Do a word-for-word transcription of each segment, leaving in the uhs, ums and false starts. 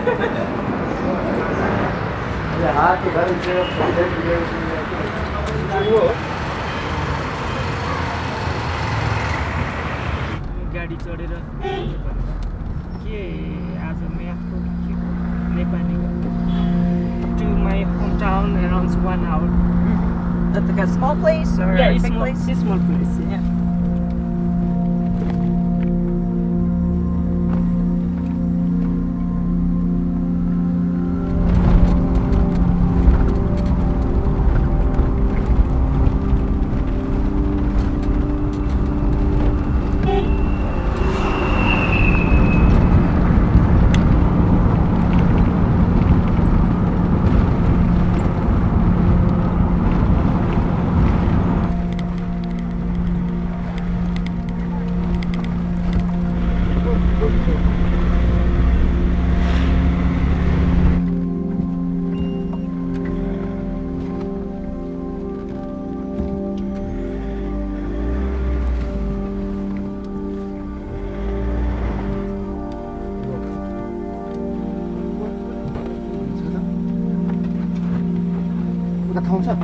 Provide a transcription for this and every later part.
गाडी चढेर के आज म्याथको के नेपालीको to my hometown around one hour. Is it like a small place or yeah, a it's big small, place? It's small place. Yeah. Thangshyap.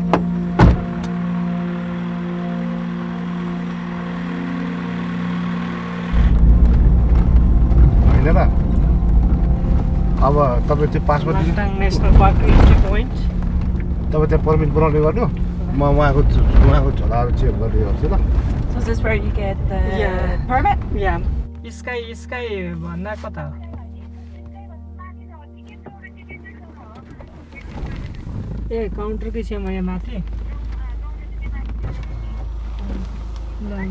हैन र अब तपाईँ त्यो पासमा Langtang National Park entry point. तपाईँ त्यहाँ पर्मिट बनाउने गर्नु म उहाँको उहाँको झोलाहरू चेक गर्दै गर्छु ल. So is this where you get the Yeah. permit? Yeah. Sky Sky भन्दा कता हो? ए काउन्टरकै छेउमा यहाँ माथि ल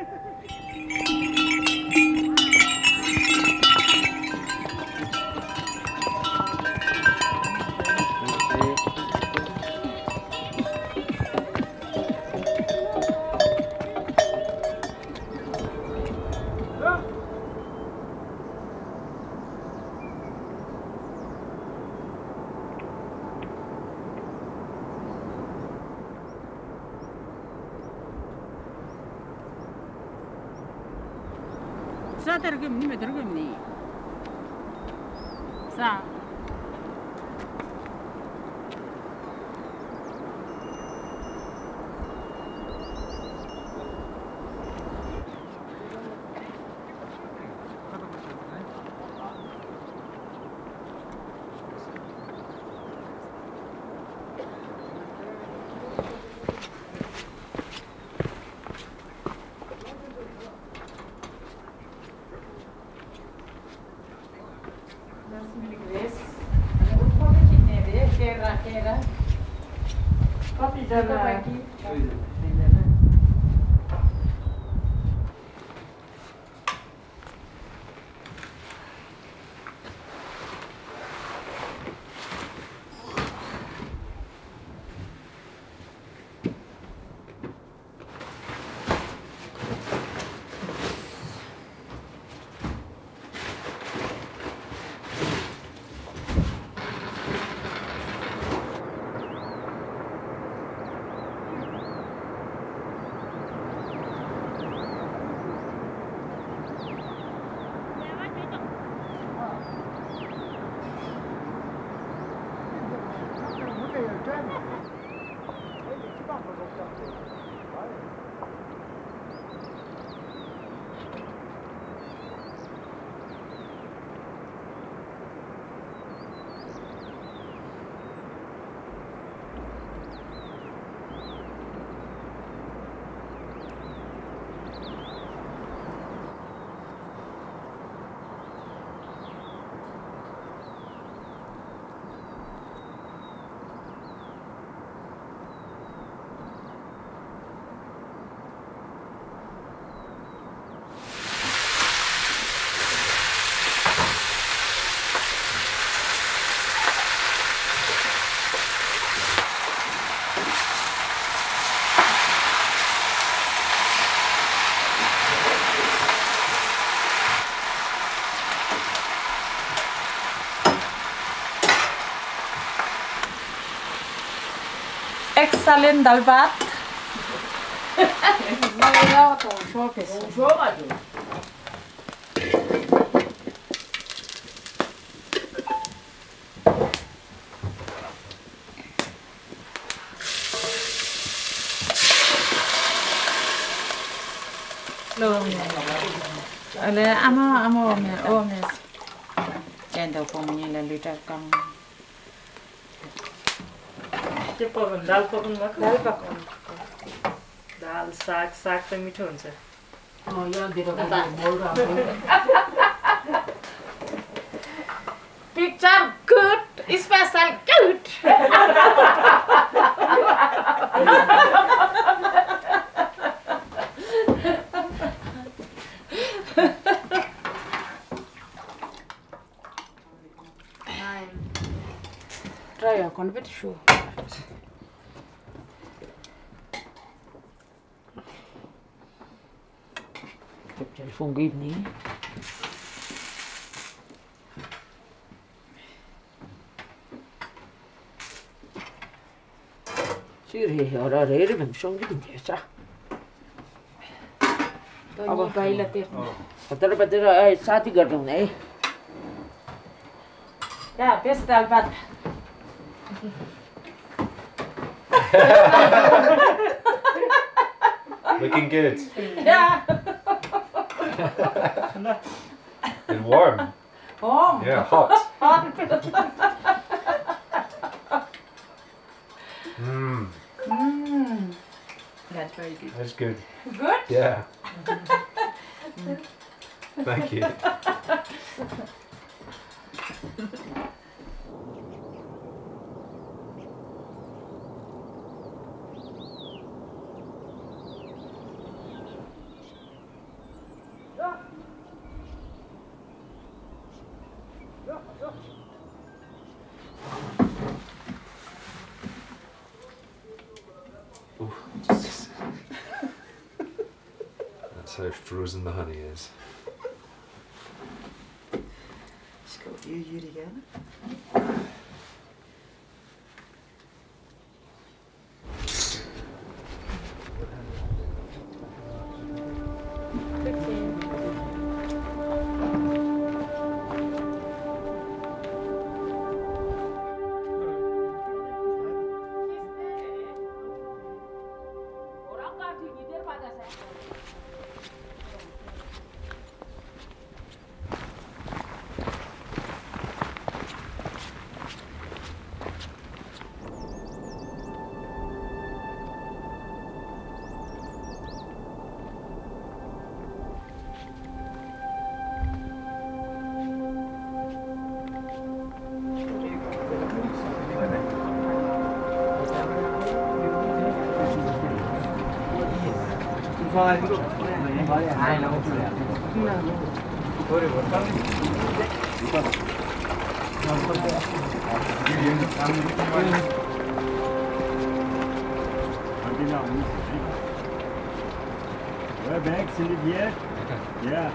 Sa tergum ni me tergum ni. Sa. Excellent dal bhat. Maya to show ke. Show ga jo. Lo. Ale ama ama ome ome. Chendo pomnya la liter kang. के पकाउनु दाल पकाउनु भएको दाल पकाउनु दाल साग साग त मिठो हुन्छ Oh, yeah, they don't know. Picture good, special good. Try a convert shoe. Telephone gave me. Siri, ora rere bem song gidin ya. अब बाइला त्यो तर बतिर ए साथी गर्नु है या बेस्ट दाल भात Looking good. Yeah. And warm. Oh. Yeah, hot. Mmm, Mm. That's very good. that's good. Good? Yeah. Thank you. That's how frozen the honey is. Ska ju julgen. Ouais, ben, c'est les billets. Yeah.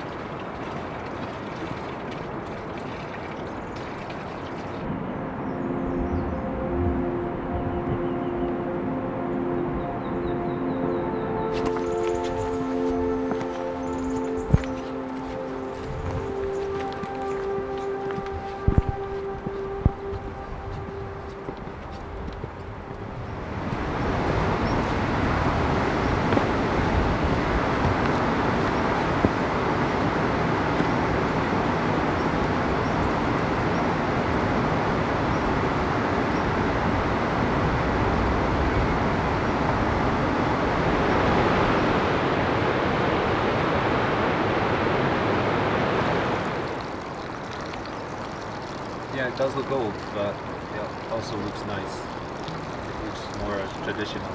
Yeah, it does look old, but it also looks nice. It looks more traditional.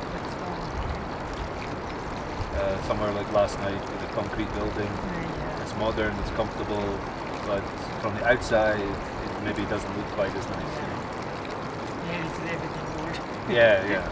Uh, somewhere like last night with a concrete building. It's modern, it's comfortable, but from the outside it maybe doesn't look quite as nice. You know? Yeah, it's everything more. Yeah, yeah.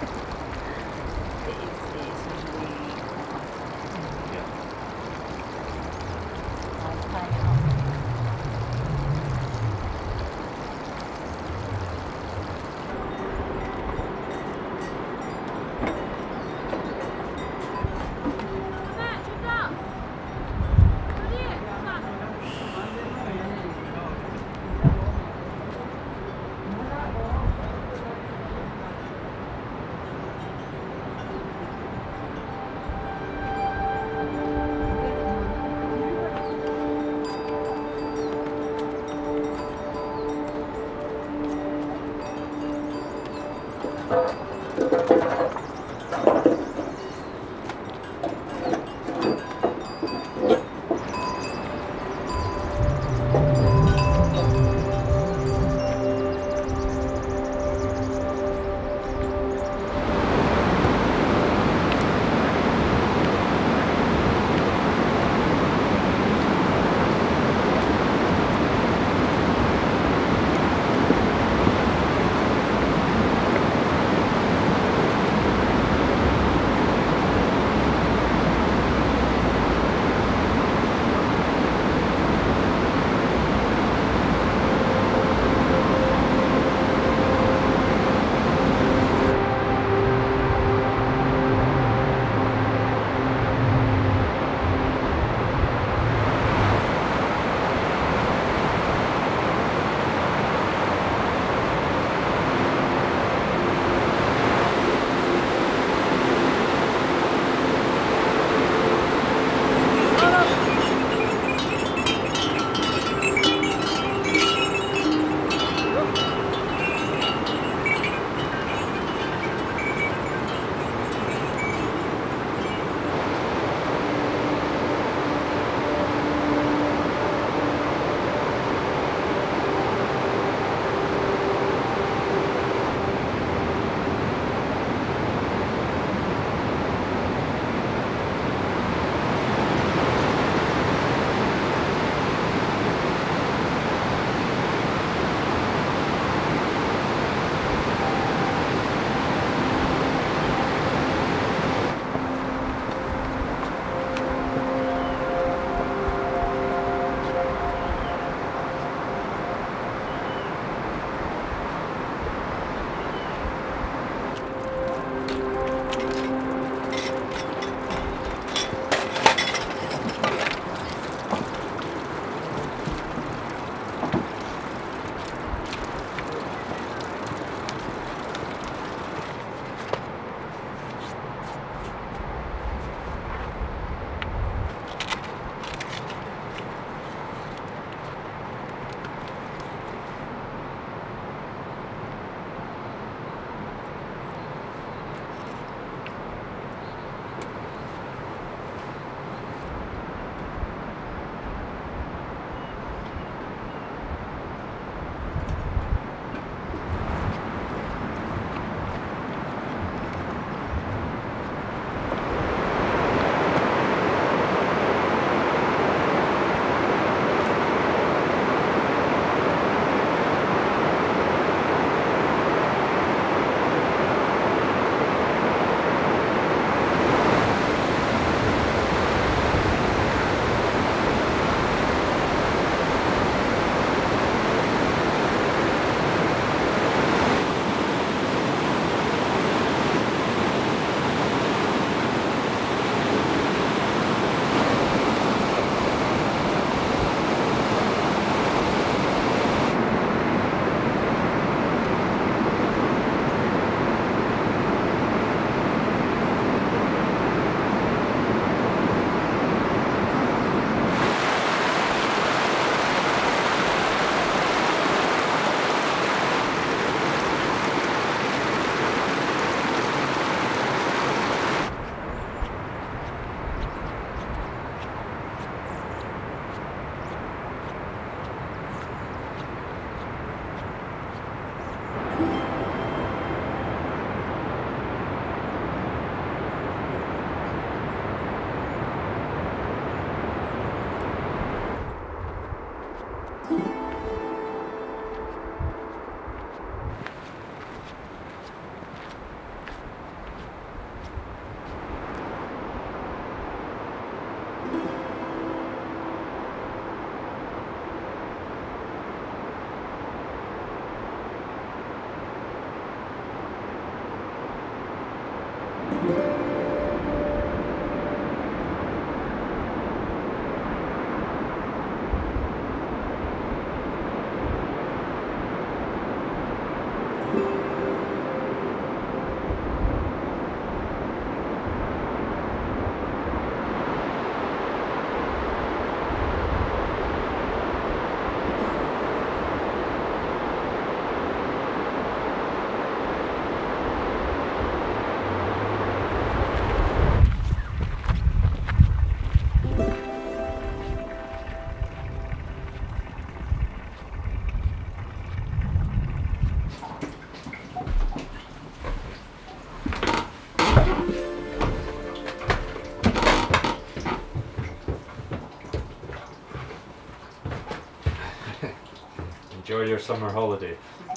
Enjoy your summer holiday.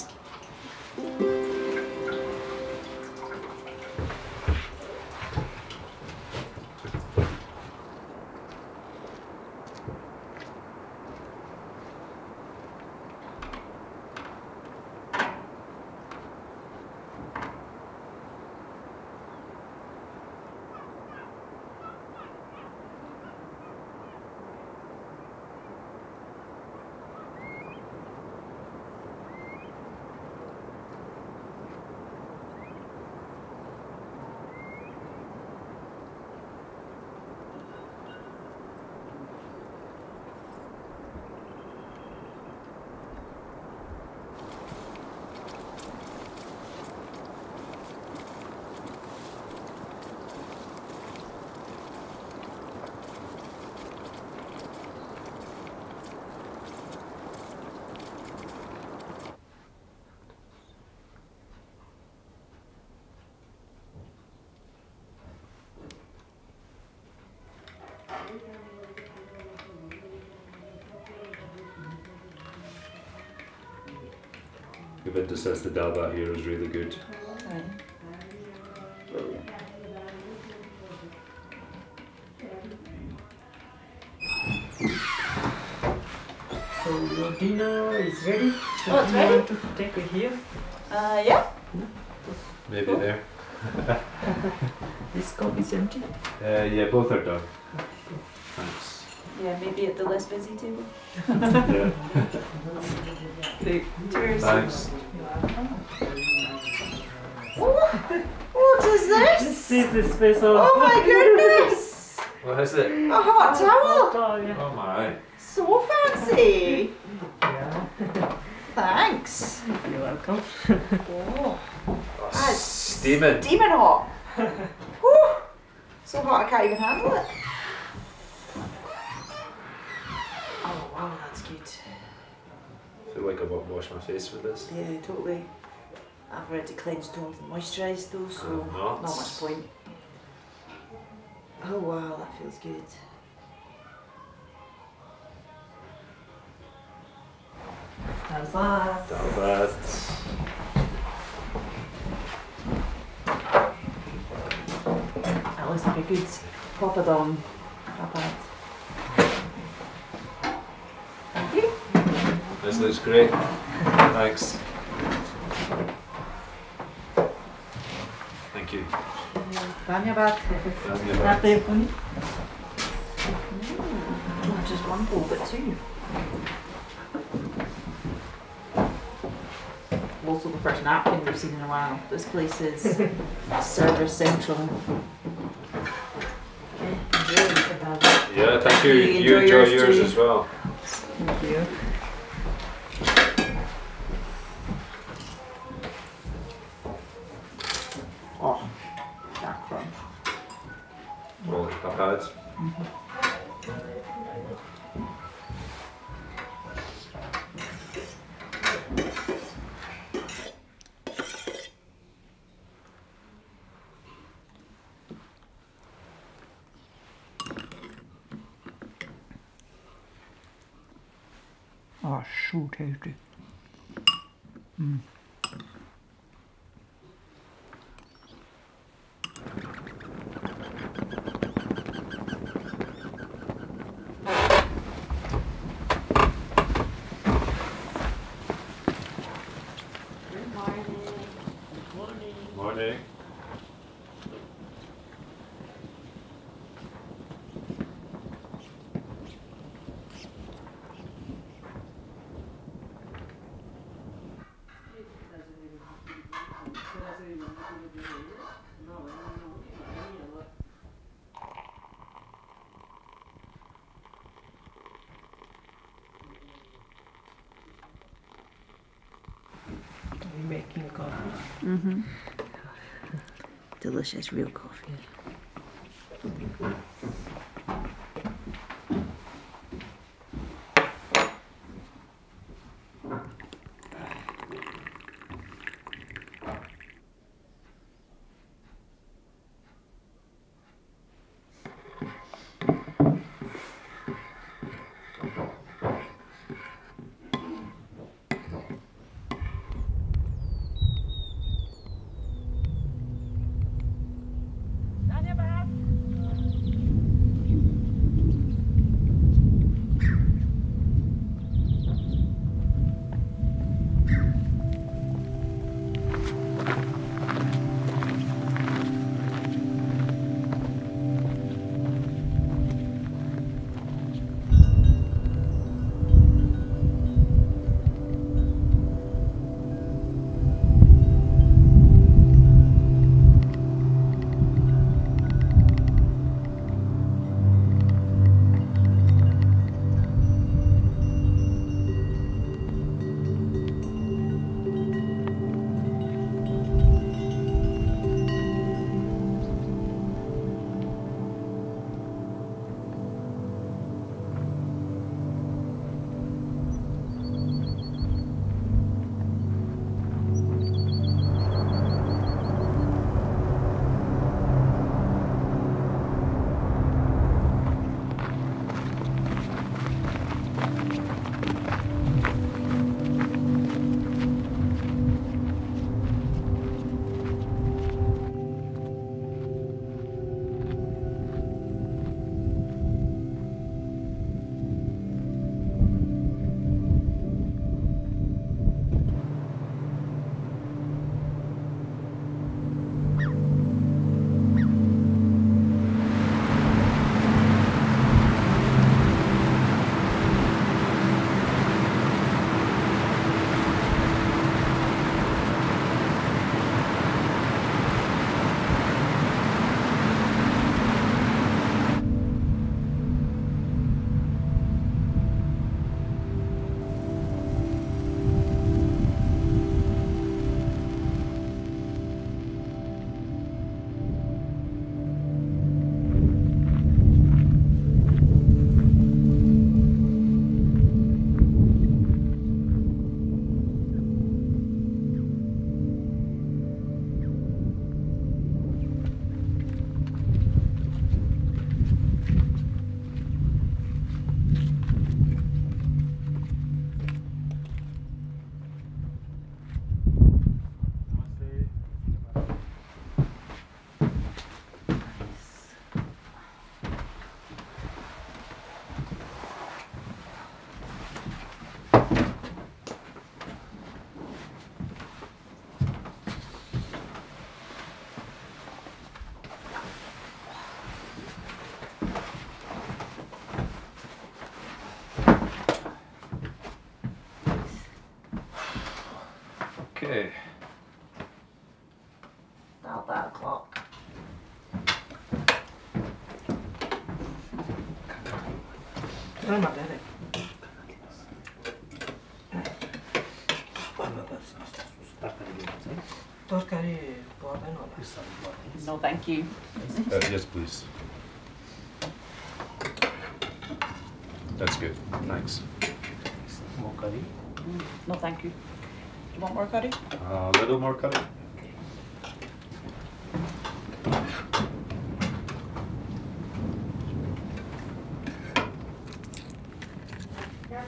Govinda says the dalba here is really good. Brilliant. So your dinner is ready. So Oh, it's do you ready? want to take it here? Uh, yeah. Maybe Oh. there. This cup is empty. Uh, yeah, both are done. Thanks. Yeah, maybe at the less busy table. Yeah. Cheers. Thanks. What is this? This is the special. Oh my goodness! What is it? A hot towel. Oh, yeah. Oh my. So fancy. Yeah. Thanks. You're welcome. Oh, Oh, that's steaming. steaming hot. Whew. So hot I can't even handle it. Oh wow, that's good. I feel like I won't wash my face with this. Yeah, totally. I've read to cleanse, tones and moisturise though, so Uh, not. not much point. Oh wow, that feels good. How's that? Dalbat. That looks like a good poppadom. Not bad. Thank you. This looks great. Thanks. Thank you. Dhanyabad. Not even. Not just one bowl, but two. Also the first napkin we've seen in a while. This place is service central. Yeah, thank you. You You enjoy enjoy yours yours too. as well. Thank you. Oh, that crunch. Well, not bad. Oh, so tasty. Mm. Morning. Are you making coffee? Mm-hmm. Delicious real coffee. Okay. About that o'clock. No, thank you. Uh, yes, please. That's good. Thanks. More curry? No, thank you. Do you want more curry? A little more curry.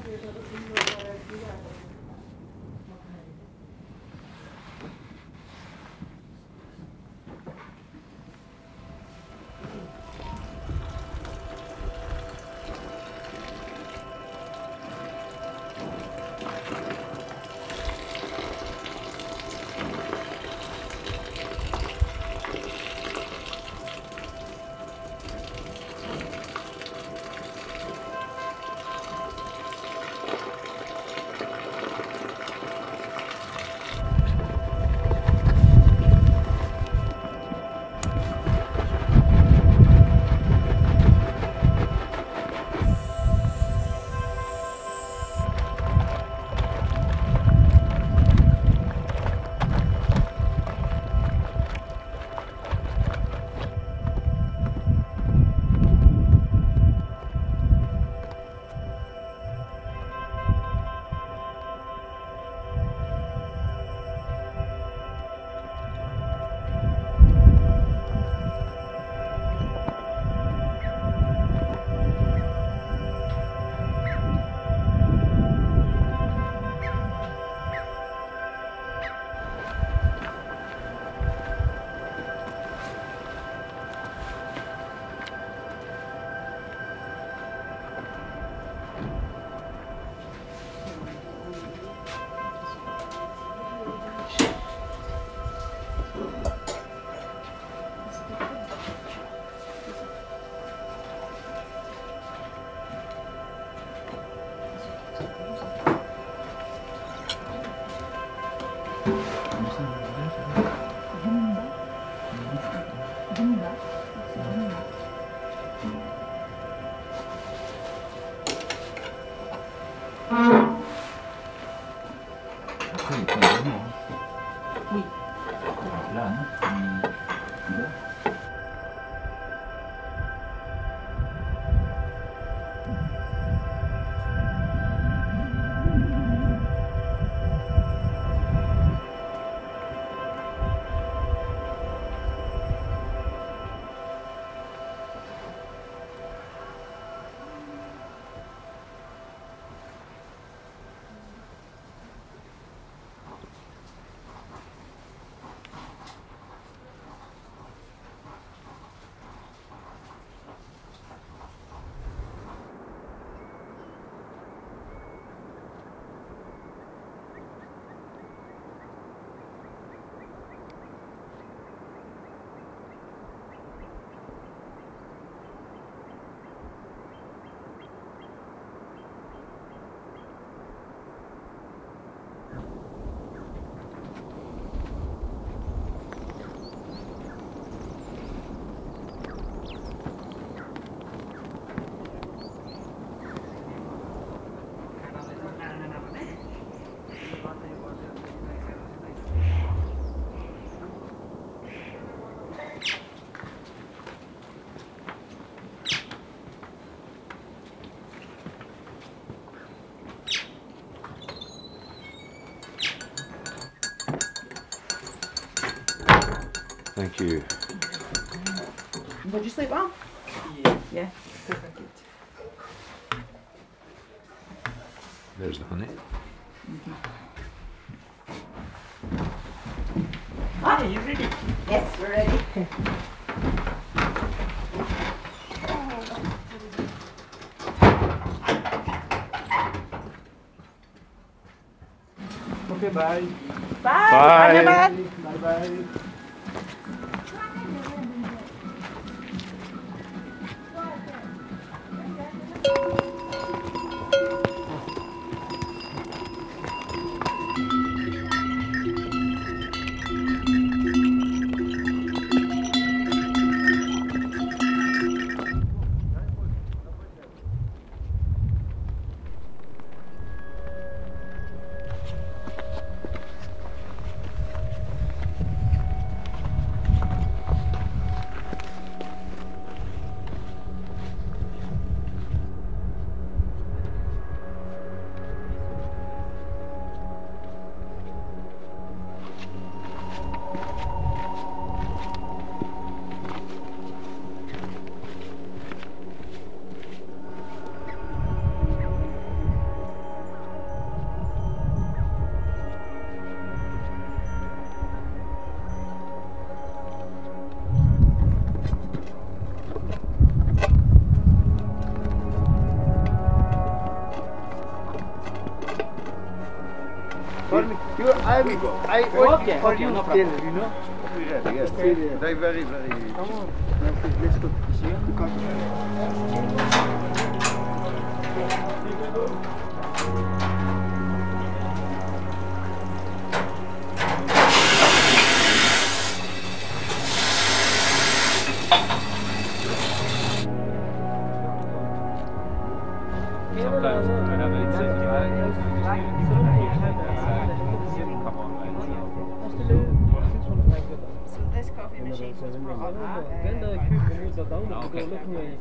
Thank you. Would you sleep well? Yeah. Yeah. There's the honey. Mm-hmm. Ah, you ready? Yes, we're ready. Okay, bye. Bye. Bye. Bye. Bye bye. You, I'm, I wait Okay, for okay, you no till, problem. you know. Yes, very, very, very. Come on. Let's go. Sometimes I have it set to I just come on, So this coffee machine was brought uh, Okay.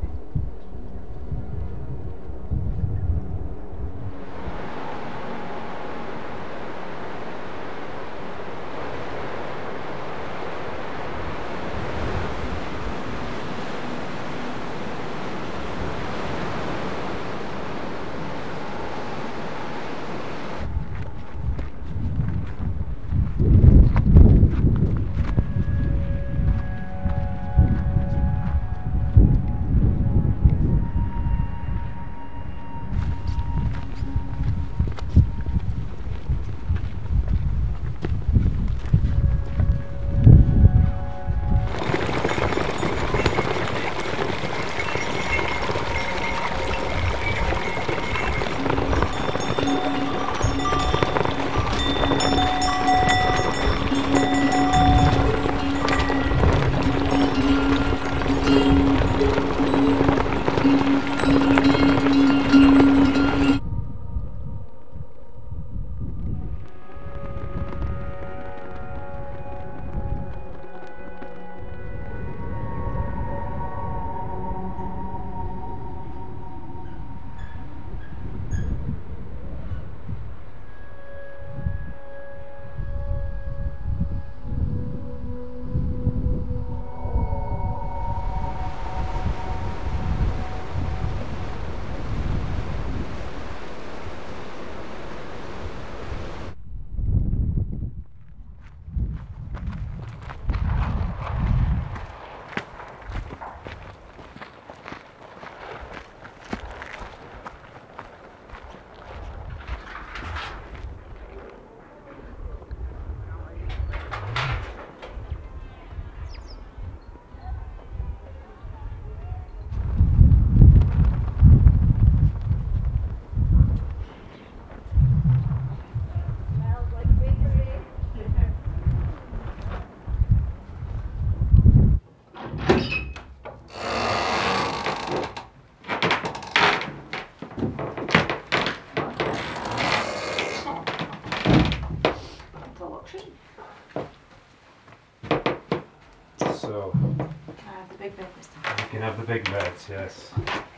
So I have the big bed this time. you can have the big beds, yes.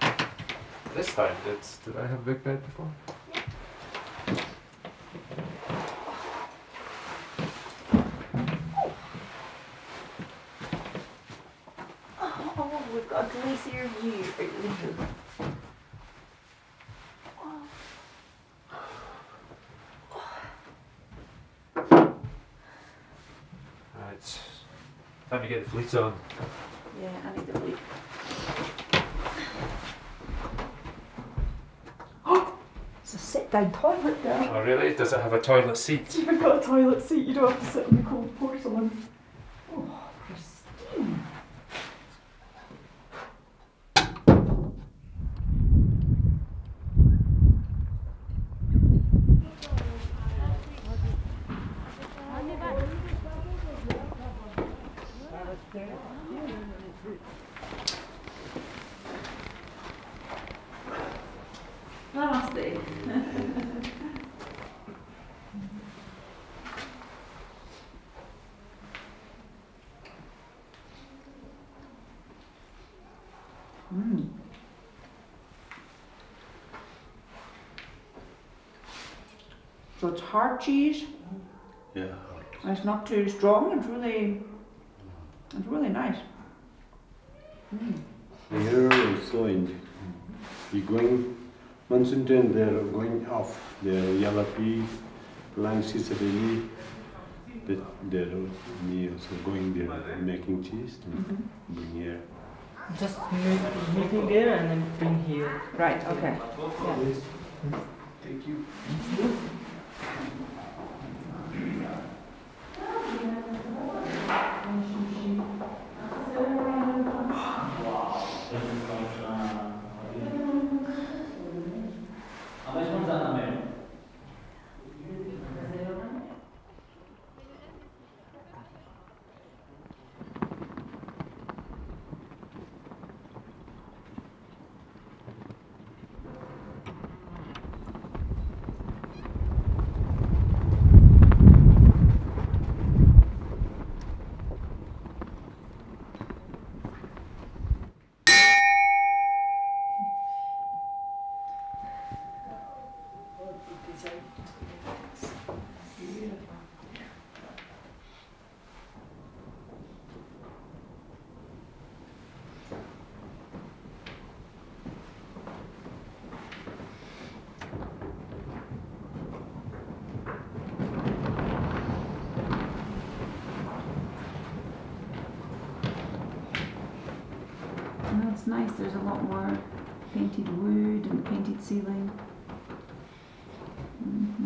This time, did, did I have a big bed before? Oh, oh, we've got a glacier view. Right. Time to get the fleets on. Yeah, I need the bleep. It's a sit-down toilet there. Oh really? Does it have a toilet seat? It's even got a toilet seat. You don't have to sit on the cold porcelain. Oh, pristine. Namaste. Mm. So it's hard cheese. Yeah. And it's not too strong. It's really, it's really nice. Mm. Here also in the going monsoon time they're going off. They're yellow pea, Langtang Valley. They, they're me also going there making cheese and Mm-hmm. bring here. Just make, making there and then bring here. Right. Okay. Yeah. Thank you. That's nice. There's a lot more painted wood and painted ceiling. Mm-hmm.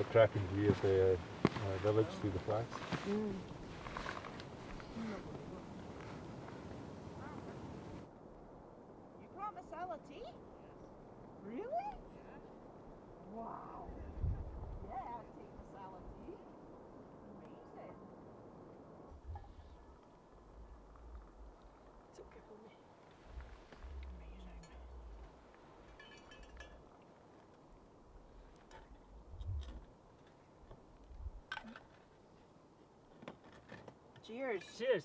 cracking view of the uh, village through the flats. Mm. You promise Ella tea? Really? Wow. Yeah, I'll take the salad tea. Amazing. It's okay for me. Amazing. Cheers. Cheers.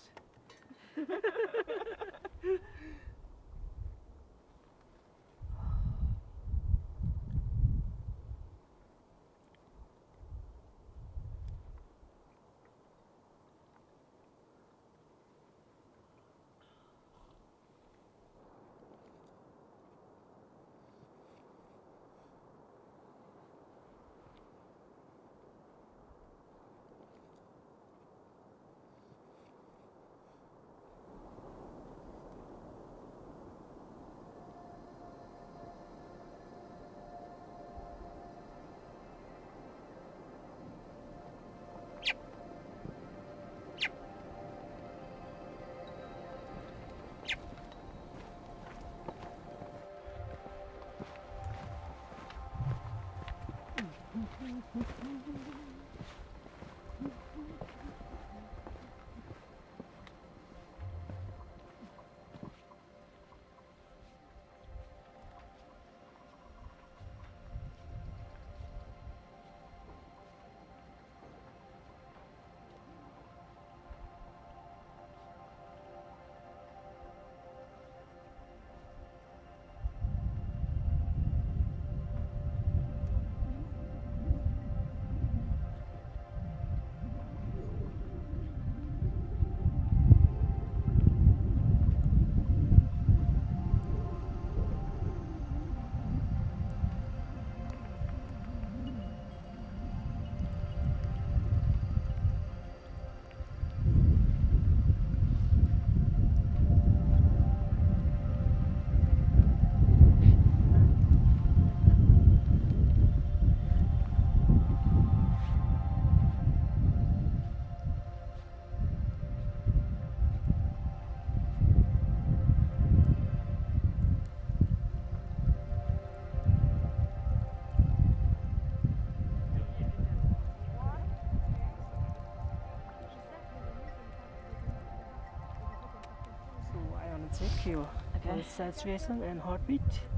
Check your Okay. saturation and heartbeat.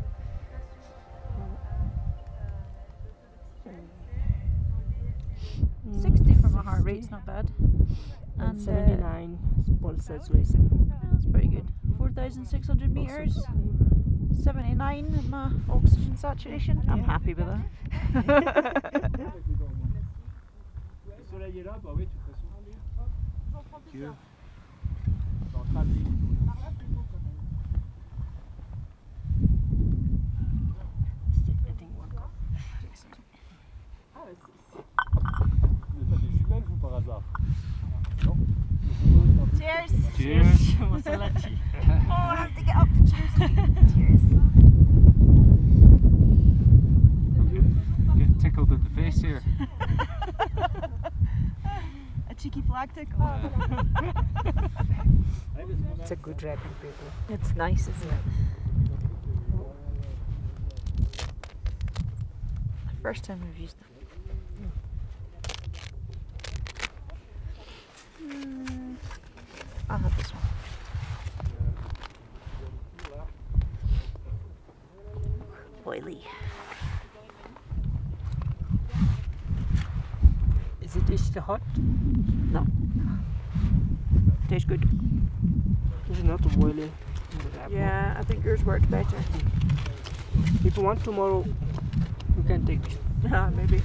Mm. sixty for my heart rate's not bad. And, And, uh, seventy-nine pulse saturation. That's pretty good. four thousand six hundred meters, seventy-nine my oxygen saturation. I'm happy with that. Cheers! Cheers. Masala tea. Oh, I have to get up to cheers. Cheers. Get tickled in the face here. A cheeky flag tickle. It's a good wrapping paper. It's nice, isn't it? First time we've used them. Mm, I'll have this one. Oily. Is it extra hot? No. Tastes good. It's not boiling. Yeah, I think yours worked better. If you want tomorrow, you can take this. Yeah, maybe.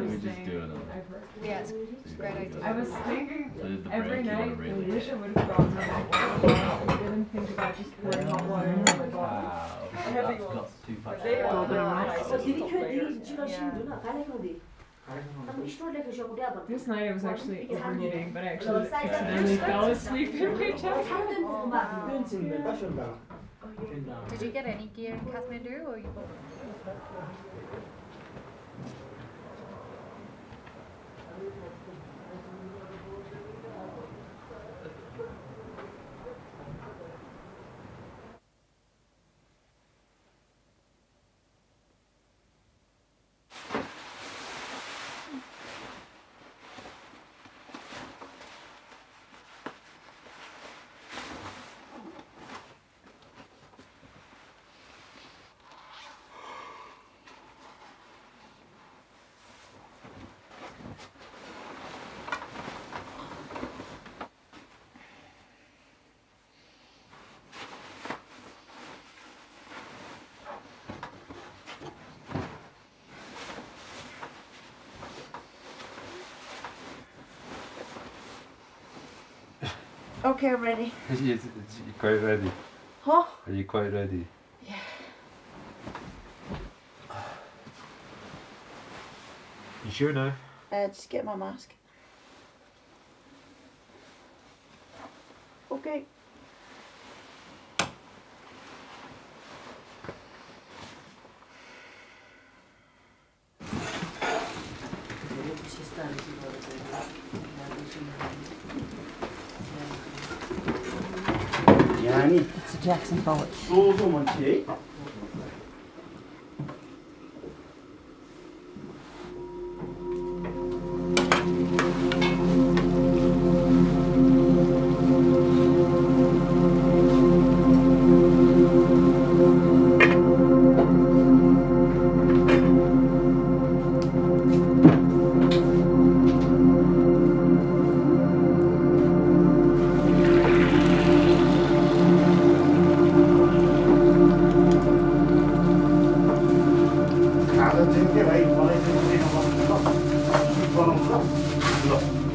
we just do it? Yeah, it's a great idea. I was thinking So did the every break, you night, were I really wish I would have gone to like I didn't think about just pouring hot water into my bottle. Wow. That's got too much. They all been This night I was actually overeating, but I actually accidentally fell asleep in my chair. Did you get any gear in Kathmandu or you bought? Okay, I'm ready. Is you quite ready? Huh? Are you quite ready? Yeah. You sure now? Uh, just get my mask. Okay. It's a Jackson Pollock. खाजा चाहिँ के भाइ मलाई चाहिँ बनाउनु ल बनाउनु ल ल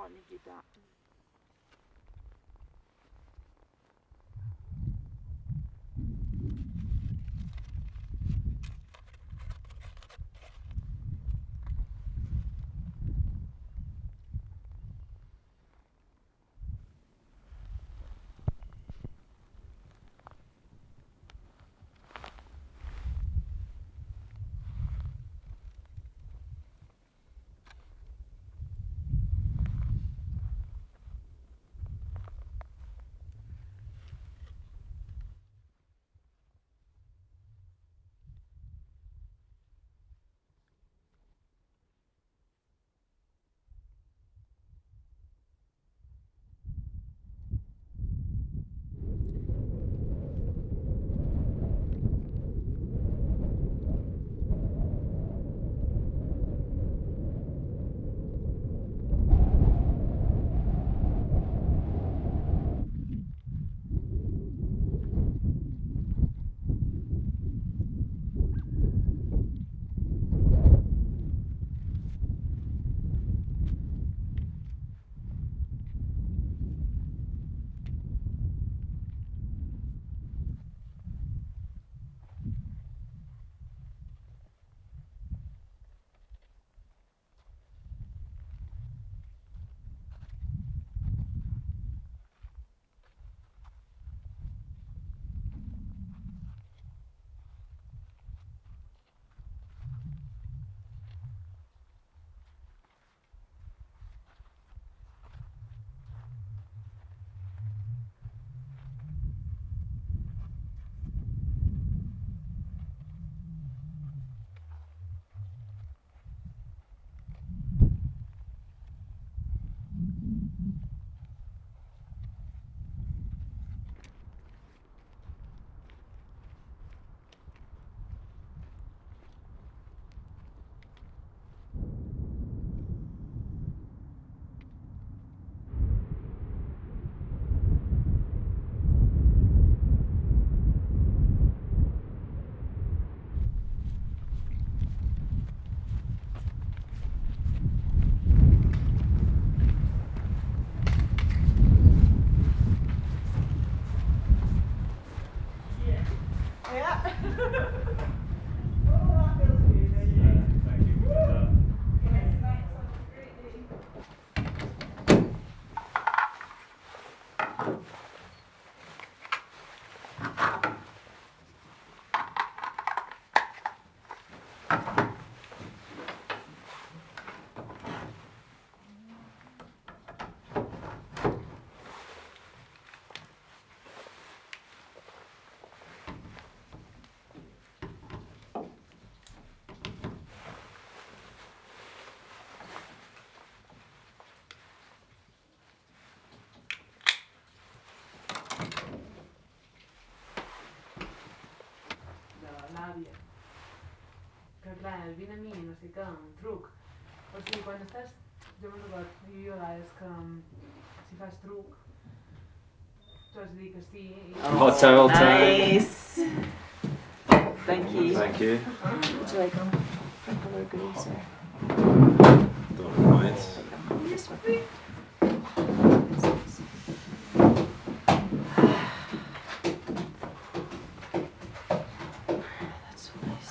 let me do that. Que clar, el vin a mi no sé què, un truc. O sigui, quan estàs... Jo m'he trobat vegades que si fas truc, tu has de dir que sí i... Hot towel time. Nice! Thank you. Thank you. Would you like them? Couple of goodies or... Don't mind. This one. That's so nice.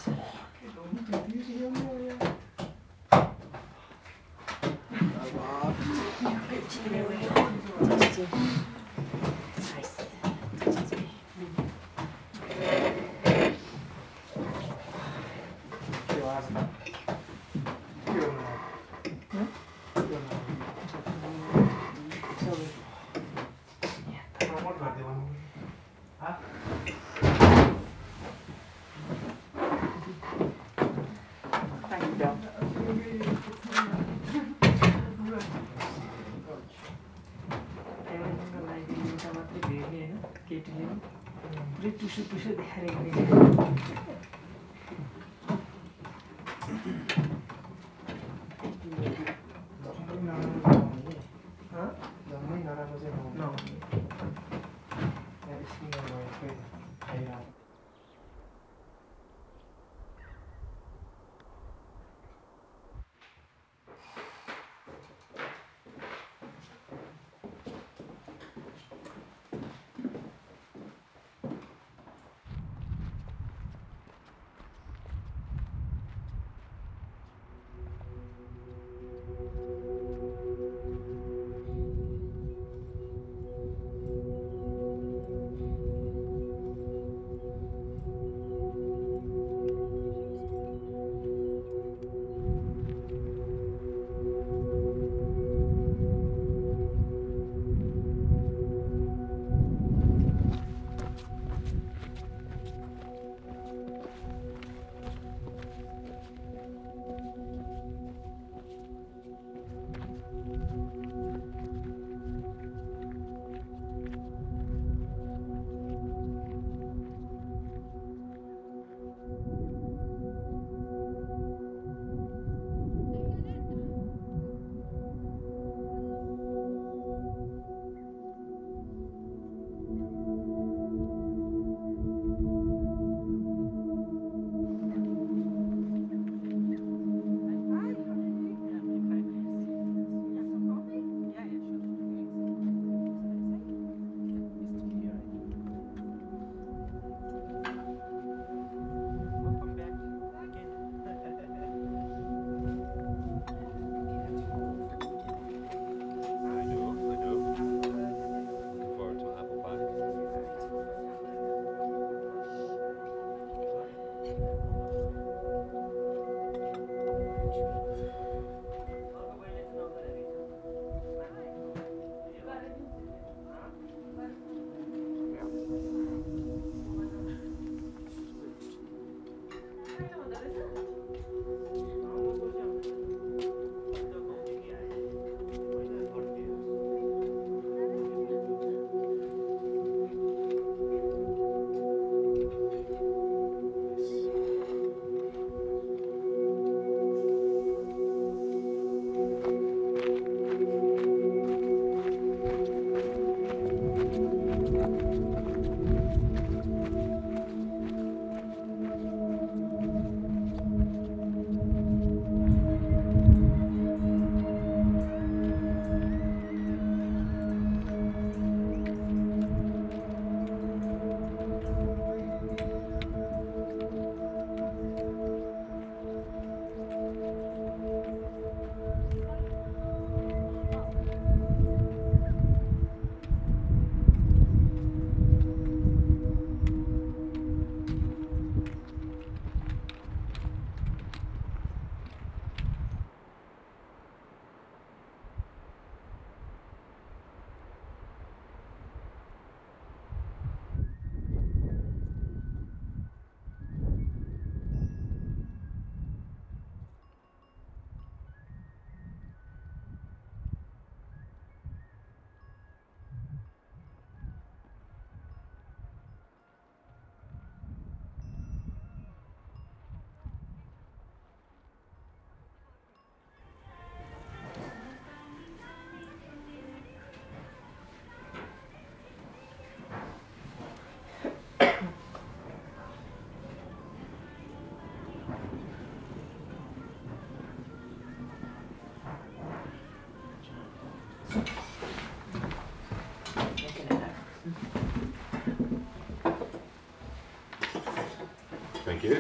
Thank you.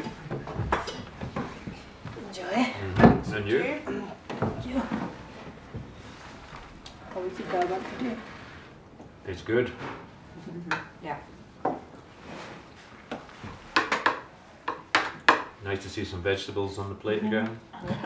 Enjoy. Mm-hmm. And you? Thank you. How is it going today? It's good. Yeah. Nice to see some vegetables on the plate again.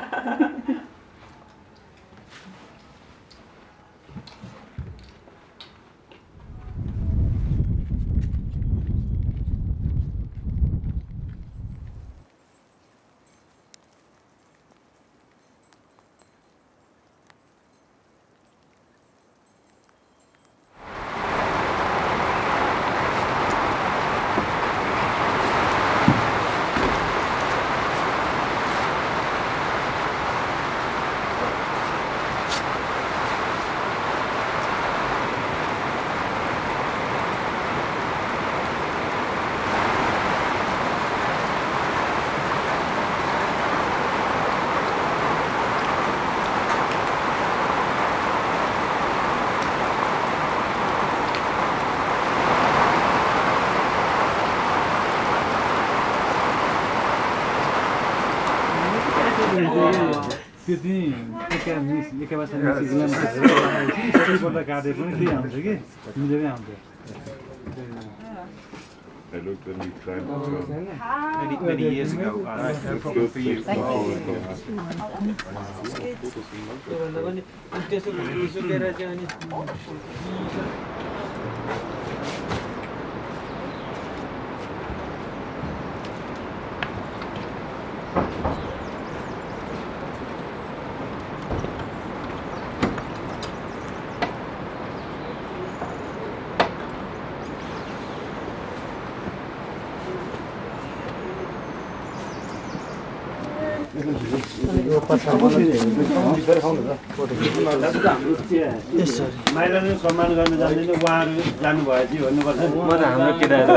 त्यो चाहिँ एका miss एका वर्ष मिसिकलाई मारेर काटेर पनि त्यही आउँछ कि मिलेरै आउँछ I looked when you tried to many, many years ago. I good for you. माइलाले सम्मान गर्न जान्दैन उहाँहरू जानुभएपछि भन्नुपर्छ म त हाम्रो केटाहरू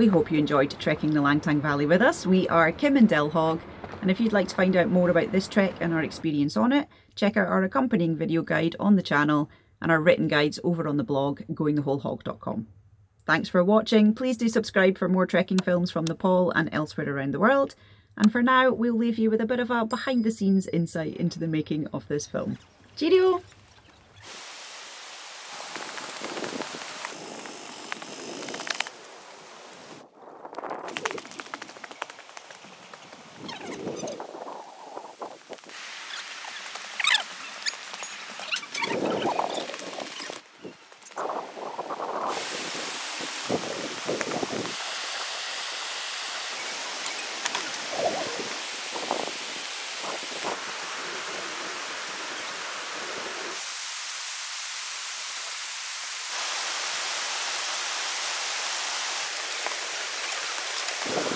We hope you enjoyed trekking the Langtang Valley with us. We are Kim and Delhog, and if you'd like to find out more about this trek and our experience on it, check out our accompanying video guide on the channel and our written guides over on the blog going the whole hog dot com. Thanks for watching. Please do subscribe for more trekking films from Nepal and elsewhere around the world. And for now, we'll leave you with a bit of a behind the scenes insight into the making of this film. Cheerio! You